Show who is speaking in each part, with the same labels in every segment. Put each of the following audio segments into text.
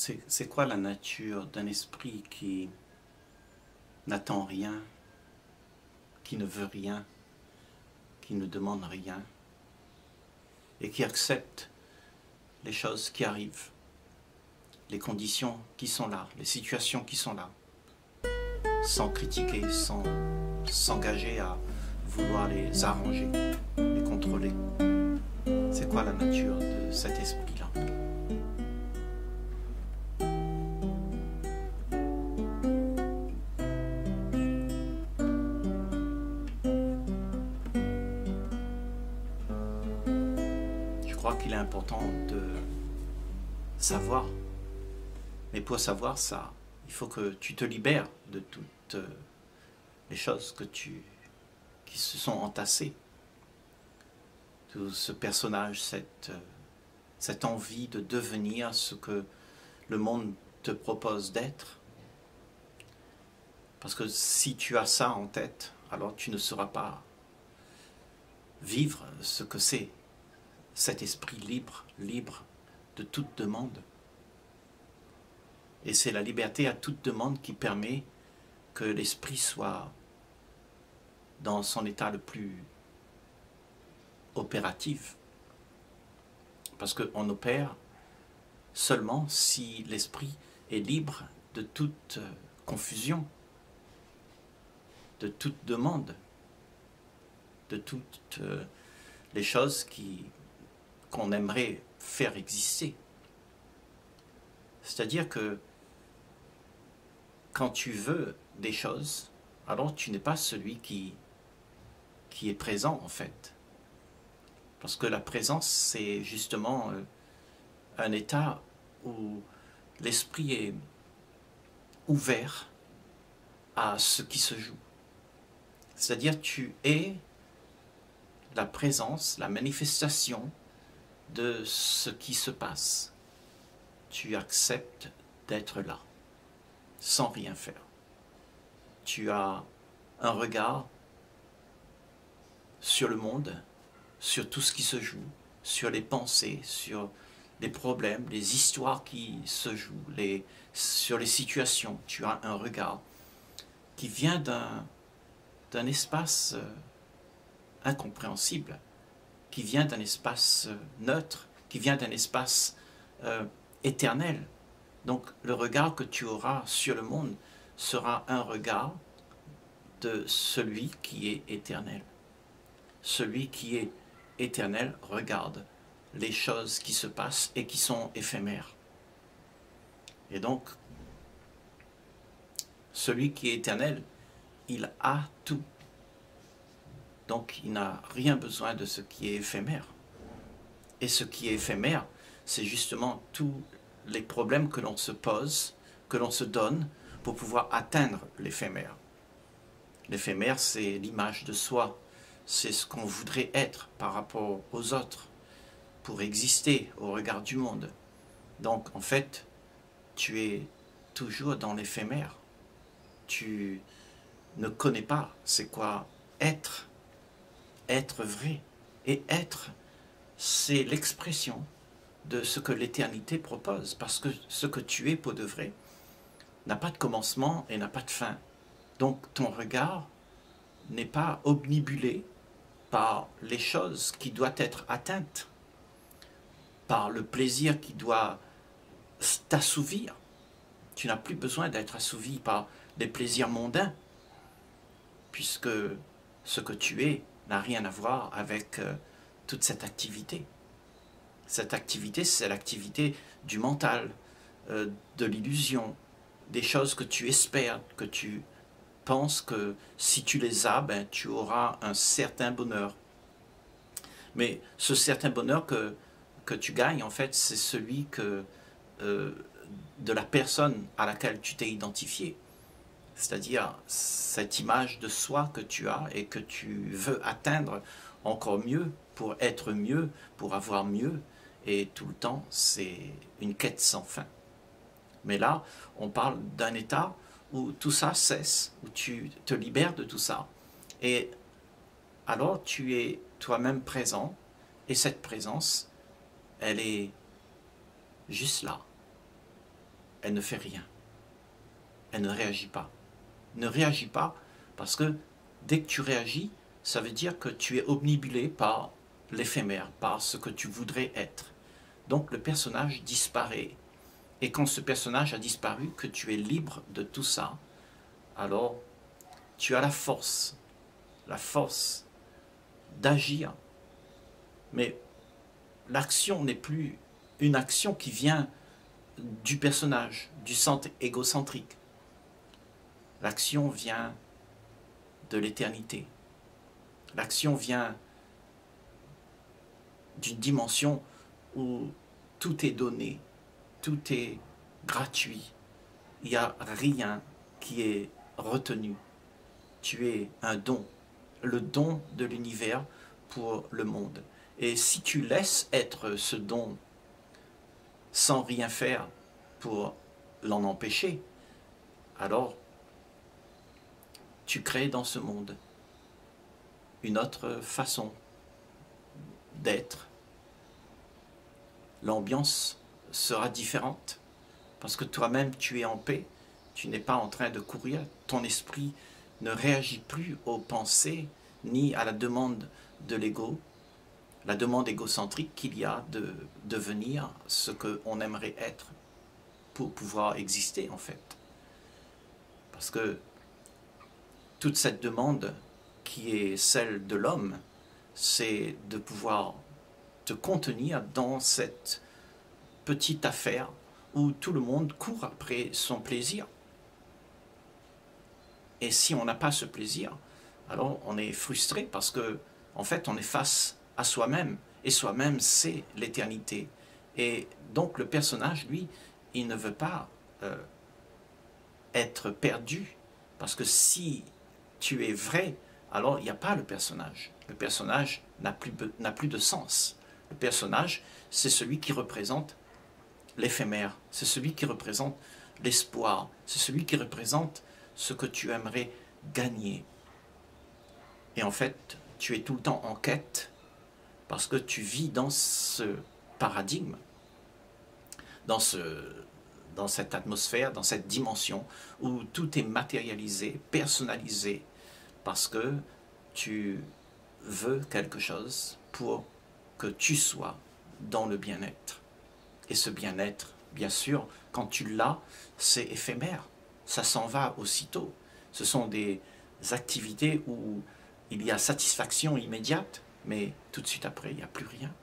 Speaker 1: C'est quoi la nature d'un esprit qui n'attend rien, qui ne veut rien, qui ne demande rien, et qui accepte les choses qui arrivent, les conditions qui sont là, les situations qui sont là, sans critiquer, sans s'engager à vouloir les arranger, les contrôler. C'est quoi la nature de cet esprit-là? Je crois qu'il est important de savoir, mais pour savoir ça, il faut que tu te libères de toutes les choses qui se sont entassées. Tout ce personnage, cette envie de devenir ce que le monde te propose d'être. Parce que si tu as ça en tête, alors tu ne sauras pas vivre ce que c'est, cet esprit libre, libre de toute demande. Et c'est la liberté à toute demande qui permet que l'esprit soit dans son état le plus opératif. Parce qu'on opère seulement si l'esprit est libre de toute confusion, de toute demande, de toutes les choses qu'on aimerait faire exister. C'est-à-dire que quand tu veux des choses, alors tu n'es pas celui qui est présent en fait. Parce que la présence, c'est justement un état où l'esprit est ouvert à ce qui se joue. C'est-à-dire tu es la présence, la manifestation de ce qui se passe. Tu acceptes d'être là, sans rien faire. Tu as un regard sur le monde, sur tout ce qui se joue, sur les pensées, sur les problèmes, les histoires qui se jouent, sur les situations. Tu as un regard qui vient d'un espace incompréhensible, qui vient d'un espace neutre, qui vient d'un espace éternel. Donc le regard que tu auras sur le monde sera un regard de celui qui est éternel. Celui qui est éternel regarde les choses qui se passent et qui sont éphémères. Et donc, celui qui est éternel, il a tout. Donc, il n'a rien besoin de ce qui est éphémère. Et ce qui est éphémère, c'est justement tous les problèmes que l'on se pose, que l'on se donne pour pouvoir atteindre l'éphémère. L'éphémère, c'est l'image de soi. C'est ce qu'on voudrait être par rapport aux autres, pour exister au regard du monde. Donc, en fait, tu es toujours dans l'éphémère. Tu ne connais pas c'est quoi être vrai. Et être, c'est l'expression de ce que l'éternité propose, parce que ce que tu es pour de vrai n'a pas de commencement et n'a pas de fin. Donc, ton regard n'est pas obnubilé par les choses qui doivent être atteintes, par le plaisir qui doit t'assouvir. Tu n'as plus besoin d'être assouvi par les plaisirs mondains, puisque ce que tu es n'a rien à voir avec toute cette activité. Cette activité, c'est l'activité du mental, de l'illusion, des choses que tu espères, que tu penses que si tu les as, ben, tu auras un certain bonheur. Mais ce certain bonheur que tu gagnes, en fait, c'est celui de la personne à laquelle tu t'es identifié. C'est-à-dire cette image de soi que tu as et que tu veux atteindre encore mieux, pour être mieux, pour avoir mieux. Et tout le temps, c'est une quête sans fin. Mais là, on parle d'un état où tout ça cesse, où tu te libères de tout ça. Et alors tu es toi-même présent, et cette présence, elle est juste là. elle ne fait rien. Elle ne réagit pas. Ne réagit pas parce que dès que tu réagis, ça veut dire que tu es obnubilé par l'éphémère, par ce que tu voudrais être. Donc le personnage disparaît. Et quand ce personnage a disparu, que tu es libre de tout ça, alors tu as la force d'agir. Mais l'action n'est plus une action qui vient du personnage, du centre égocentrique. L'action vient de l'éternité. L'action vient d'une dimension où tout est donné, tout est gratuit. Il n'y a rien qui est retenu. Tu es un don, le don de l'univers pour le monde. Et si tu laisses être ce don sans rien faire pour l'en empêcher, alors tu crées dans ce monde une autre façon d'être. L'ambiance sera différente parce que toi-même tu es en paix, tu n'es pas en train de courir, ton esprit ne réagit plus aux pensées ni à la demande de l'ego, la demande égocentrique qu'il y a de devenir ce qu'on aimerait être pour pouvoir exister en fait. Parce que toute cette demande qui est celle de l'homme, c'est de pouvoir te contenir dans cette petite affaire où tout le monde court après son plaisir. Et si on n'a pas ce plaisir, alors on est frustré parce que en fait on est face à soi-même, et soi-même c'est l'éternité. Et donc le personnage, lui, il ne veut pas être perdu, parce que si tu es vrai, alors il n'y a pas le personnage. Le personnage n'a plus de sens. Le personnage, c'est celui qui représente l'éphémère, c'est celui qui représente l'espoir, c'est celui qui représente ce que tu aimerais gagner. Et en fait, tu es tout le temps en quête, parce que tu vis dans ce paradigme, dans cette atmosphère, dans cette dimension où tout est matérialisé, personnalisé, parce que tu veux quelque chose pour que tu sois dans le bien-être. Et ce bien-être, bien sûr, quand tu l'as, c'est éphémère, ça s'en va aussitôt. Ce sont des activités où il y a satisfaction immédiate, mais tout de suite après, il n'y a plus rien.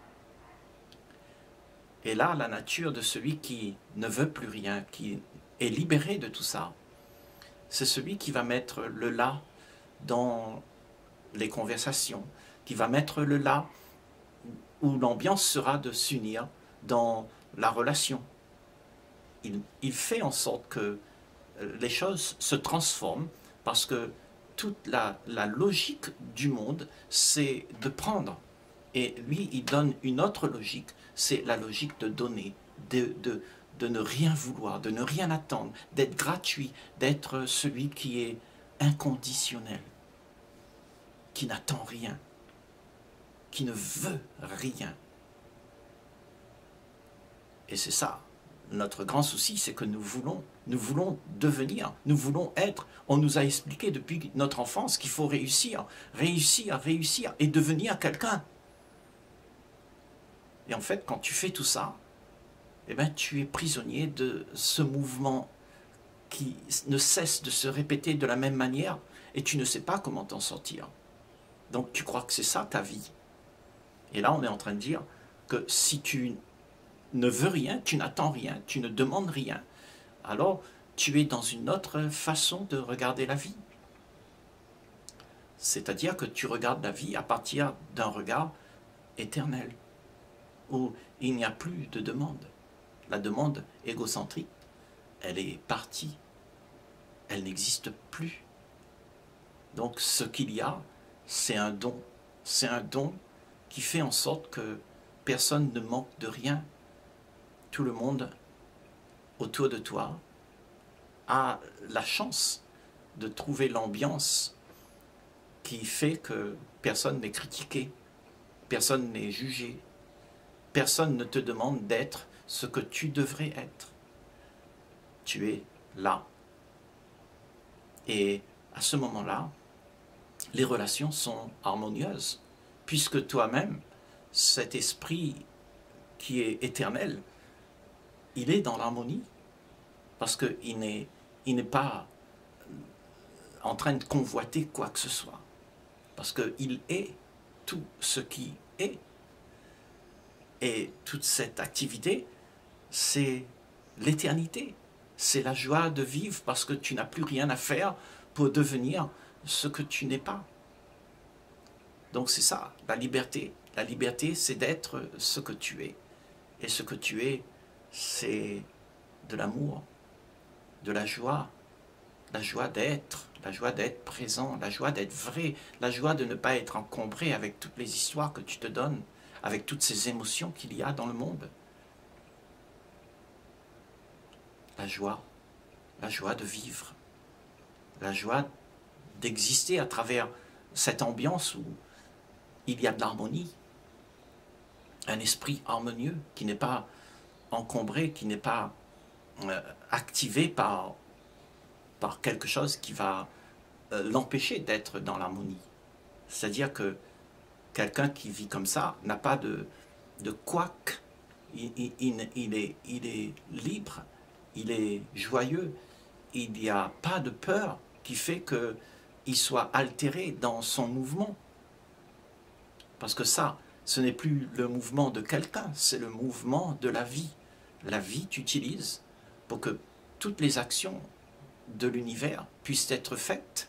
Speaker 1: Et là, la nature de celui qui ne veut plus rien, qui est libéré de tout ça, c'est celui qui va mettre le là dans les conversations, qui va mettre le là où l'ambiance sera de s'unir dans la relation. Il fait en sorte que les choses se transforment parce que toute la logique du monde, c'est de prendre. Et lui, il donne une autre logique, c'est la logique de donner, de ne rien vouloir, de ne rien attendre, d'être gratuit, d'être celui qui est inconditionnel, qui n'attend rien, qui ne veut rien. Et c'est ça, notre grand souci, c'est que nous voulons devenir, nous voulons être. On nous a expliqué depuis notre enfance qu'il faut réussir, réussir, réussir et devenir quelqu'un. Et en fait, quand tu fais tout ça, eh ben, tu es prisonnier de ce mouvement qui ne cesse de se répéter de la même manière et tu ne sais pas comment t'en sortir. Donc tu crois que c'est ça ta vie. Et là, on est en train de dire que si tu ne veux rien, tu n'attends rien, tu ne demandes rien, alors tu es dans une autre façon de regarder la vie. C'est-à-dire que tu regardes la vie à partir d'un regard éternel, où il n'y a plus de demande. La demande égocentrique, elle est partie, elle n'existe plus. Donc ce qu'il y a, c'est un don. C'est un don qui fait en sorte que personne ne manque de rien. Tout le monde autour de toi a la chance de trouver l'ambiance qui fait que personne n'est critiqué, personne n'est jugé, personne ne te demande d'être ce que tu devrais être. tu es là. Et à ce moment-là, les relations sont harmonieuses, puisque toi-même, cet esprit qui est éternel, il est dans l'harmonie, parce qu'il n'est pas en train de convoiter quoi que ce soit, parce qu'il est tout ce qui est. Et toute cette activité, c'est l'éternité, c'est la joie de vivre, parce que tu n'as plus rien à faire pour devenir ce que tu n'es pas. Donc c'est ça, la liberté. La liberté, c'est d'être ce que tu es. Et ce que tu es, c'est de l'amour, de la joie d'être présent, la joie d'être vrai, la joie de ne pas être encombré avec toutes les histoires que tu te donnes, avec toutes ces émotions qu'il y a dans le monde. La joie de vivre, la joie d'exister à travers cette ambiance où il y a de l'harmonie, un esprit harmonieux qui n'est pas encombré, qui n'est pas activé par quelque chose qui va l'empêcher d'être dans l'harmonie. C'est-à-dire que quelqu'un qui vit comme ça n'a pas de couac, il est libre, il est joyeux, il n'y a pas de peur qui fait qu'il soit altéré dans son mouvement. Parce que ça, ce n'est plus le mouvement de quelqu'un, c'est le mouvement de la vie. La vie, tu utilises pour que toutes les actions de l'univers puissent être faites.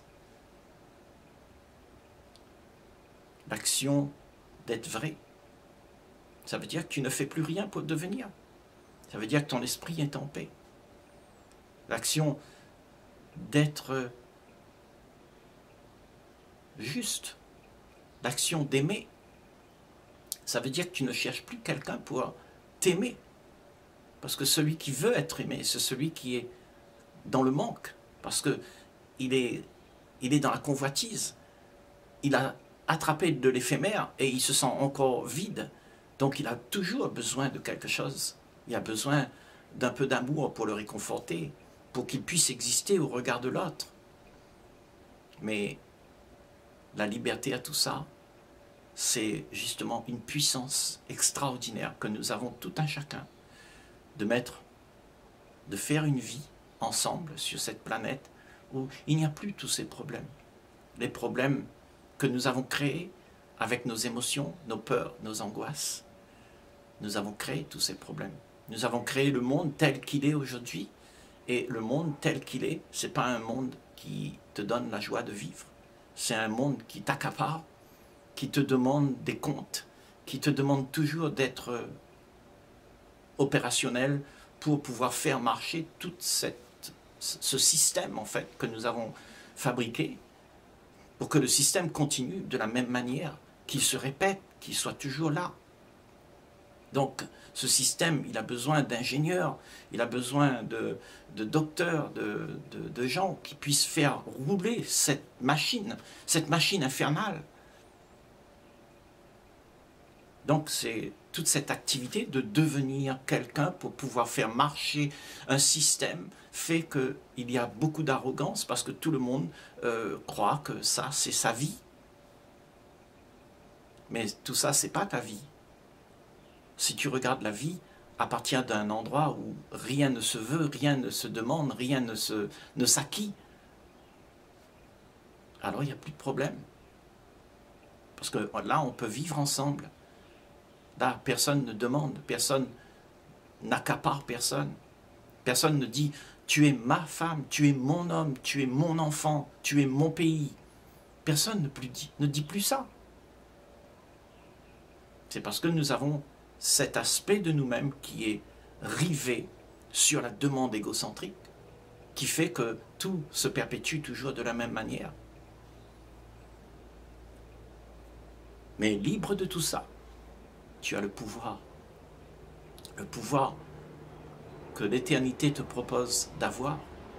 Speaker 1: L'action d'être vrai, ça veut dire que tu ne fais plus rien pour devenir. Ça veut dire que ton esprit est en paix. L'action d'être juste, l'action d'aimer, ça veut dire que tu ne cherches plus quelqu'un pour t'aimer. Parce que celui qui veut être aimé, c'est celui qui est dans le manque. Parce qu'il est dans la convoitise. Il a attrapé de l'éphémère et il se sent encore vide. Donc il a toujours besoin de quelque chose. Il a besoin d'un peu d'amour pour le réconforter, pour qu'il puisse exister au regard de l'autre. Mais la liberté à tout ça, c'est justement une puissance extraordinaire que nous avons tout un chacun de faire une vie ensemble sur cette planète où il n'y a plus tous ces problèmes. Les problèmes que nous avons créés avec nos émotions, nos peurs, nos angoisses. Nous avons créé tous ces problèmes. Nous avons créé le monde tel qu'il est aujourd'hui. Et le monde tel qu'il est, ce n'est pas un monde qui te donne la joie de vivre. C'est un monde qui t'accapare, qui te demande des comptes, qui te demande toujours d'être opérationnel pour pouvoir faire marcher tout ce système en fait que nous avons fabriqué, pour que le système continue de la même manière, qu'il se répète, qu'il soit toujours là. Donc ce système, il a besoin d'ingénieurs, il a besoin de docteurs, de gens qui puissent faire rouler cette machine infernale. Donc c'est toute cette activité de devenir quelqu'un pour pouvoir faire marcher un système fait qu'il y a beaucoup d'arrogance parce que tout le monde croit que ça c'est sa vie. Mais tout ça c'est pas ta vie. Si tu regardes la vie à partir d'un endroit où rien ne se veut, rien ne se demande, rien ne s'acquiert, alors il n'y a plus de problème. Parce que là on peut vivre ensemble. Là, personne ne demande, personne n'accapare personne. Personne ne dit « tu es ma femme, tu es mon homme, tu es mon enfant, tu es mon pays ». Personne ne dit plus ça. C'est parce que nous avons cet aspect de nous-mêmes qui est rivé sur la demande égocentrique, qui fait que tout se perpétue toujours de la même manière. Mais libre de tout ça, tu as le pouvoir que l'éternité te propose d'avoir.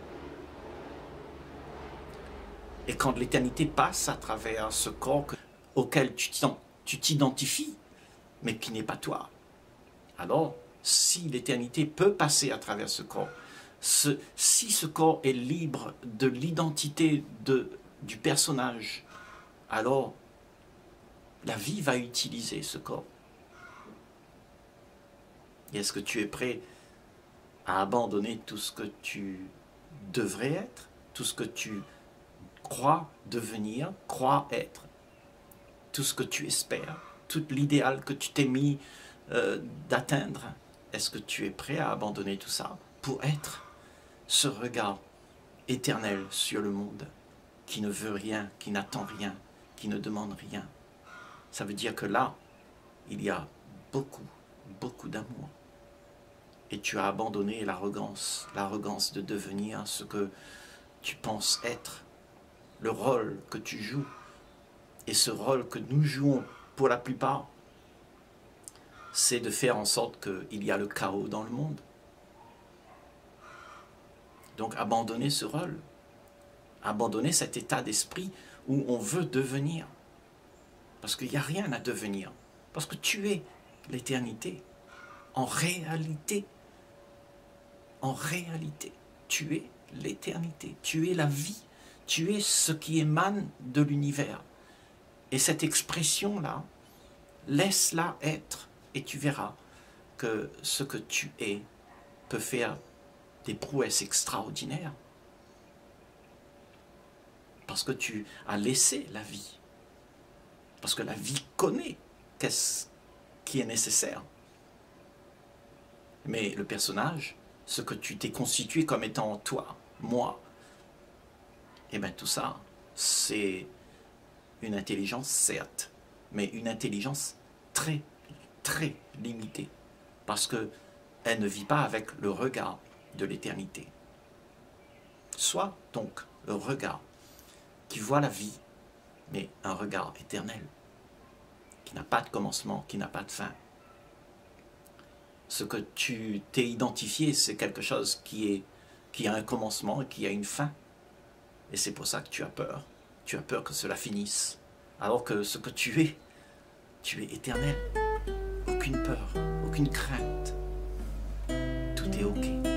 Speaker 1: Et quand l'éternité passe à travers ce corps auquel tu t'identifies, mais qui n'est pas toi, alors si l'éternité peut passer à travers ce corps, Si ce corps est libre de l'identité du personnage, alors la vie va utiliser ce corps. Et est-ce que tu es prêt à abandonner tout ce que tu devrais être, tout ce que tu crois devenir, crois être, tout ce que tu espères, tout l'idéal que tu t'es mis d'atteindre? Est-ce que tu es prêt à abandonner tout ça pour être ce regard éternel sur le monde, qui ne veut rien, qui n'attend rien, qui ne demande rien? Ça veut dire que là, il y a beaucoup, beaucoup d'amour. Et tu as abandonné l'arrogance de devenir ce que tu penses être, le rôle que tu joues. Et ce rôle que nous jouons pour la plupart, c'est de faire en sorte qu'il y a le chaos dans le monde. Donc abandonner ce rôle, abandonner cet état d'esprit où on veut devenir. Parce qu'il n'y a rien à devenir. Parce que tu es l'éternité. En réalité, tu es l'éternité. Tu es la vie. Tu es ce qui émane de l'univers. Et cette expression-là, laisse-la être. Et tu verras que ce que tu es peut faire des prouesses extraordinaires. Parce que tu as laissé la vie. Parce que la vie connaît qu'est-ce qui est nécessaire. Mais le personnage, ce que tu t'es constitué comme étant toi, moi, et bien tout ça, c'est une intelligence, certes, mais une intelligence très, très limitée. Parce qu'elle ne vit pas avec le regard de l'éternité. Sois donc le regard qui voit la vie, mais un regard éternel, qui n'a pas de commencement, qui n'a pas de fin. Ce que tu t'es identifié, c'est quelque chose qui a un commencement et qui a une fin. Et c'est pour ça que tu as peur. Tu as peur que cela finisse. Alors que ce que tu es éternel. Aucune peur, aucune crainte. Tout est OK.